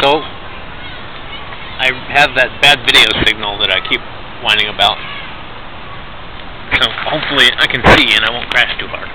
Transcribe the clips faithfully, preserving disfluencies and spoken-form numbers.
So, I have that bad video signal that I keep whining about. So, hopefully I can see and I won't crash too hard.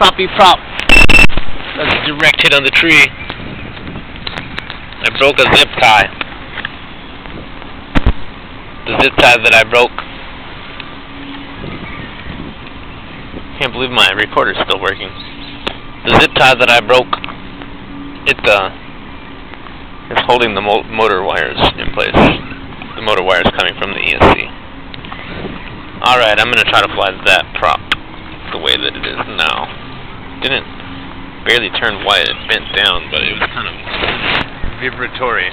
proppy prop. That's a direct hit on the tree. I broke a zip tie. The zip tie that I broke. Can't believe my recorder's still working. The zip tie that I broke, it uh, is holding the mo motor wires in place. The motor wires coming from the E S C. Alright, I'm gonna try to fly that prop the way that it is now. Didn't barely turn white, it bent down, but it was kind of vibratory.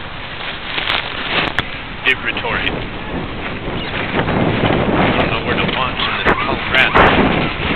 Vibratory. I don't know where to launch in this Colorado.